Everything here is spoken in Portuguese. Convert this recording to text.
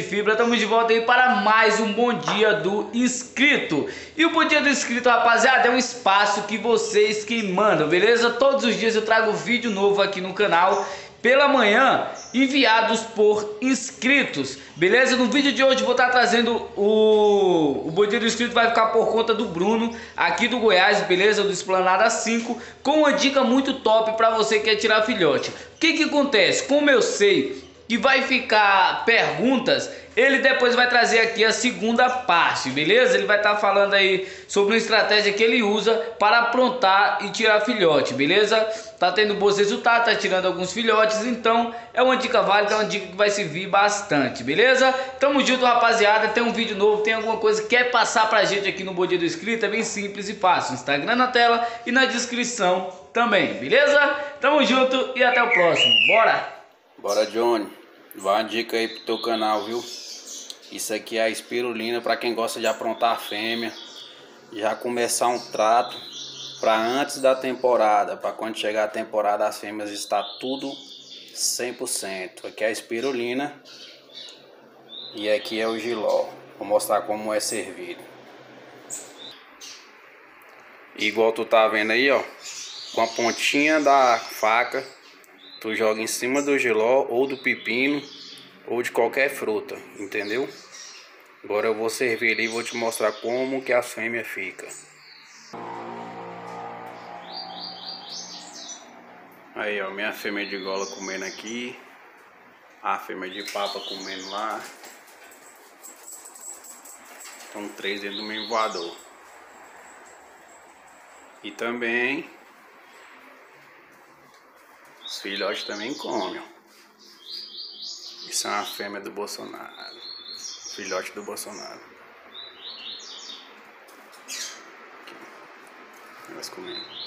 fibra, estamos de volta aí para mais um Bom Dia do Inscrito. E o Bom Dia do Inscrito, rapaziada, é um espaço que vocês que mandam, beleza? Todos os dias eu trago vídeo novo aqui no canal pela manhã, enviados por inscritos, beleza? No vídeo de hoje vou estar trazendo o Bom Dia do Inscrito, vai ficar por conta do Bruno, aqui do Goiás, beleza? Do Esplanada 5, com uma dica muito top para você que quer tirar filhote. O que acontece? Como eu sei que vai ficar perguntas, ele depois vai trazer aqui a segunda parte, beleza? Ele vai estar falando aí sobre uma estratégia que ele usa para aprontar e tirar filhote, beleza? Tá tendo bons resultados, tá tirando alguns filhotes, então é uma dica válida, é uma dica que vai servir bastante, beleza? Tamo junto, rapaziada, tem um vídeo novo, tem alguma coisa que quer passar pra gente aqui no Bom Dia do Inscrito, é bem simples e fácil, Instagram na tela e na descrição também, beleza? Tamo junto e até o próximo, bora! Bora, Johnny. Vai uma dica aí pro teu canal, viu? Isso aqui é a espirulina para quem gosta de aprontar a fêmea. Já começar um trato para antes da temporada, para quando chegar a temporada as fêmeas está tudo 100%. Aqui é a espirulina e aqui é o Giló. Vou mostrar como é servido. Igual tu tá vendo aí, ó, com a pontinha da faca tu joga em cima do Giló ou do pepino ou de qualquer fruta, entendeu? Agora eu vou servir ali e vou te mostrar como que a fêmea fica. Aí, ó, minha fêmea de gola comendo aqui, a fêmea de papa comendo lá. São 3 dentro do mesmo voador. E também os filhotes também comem. Isso é uma fêmea do Bolsonaro. Filhote do Bolsonaro. Aqui. Elas comendo.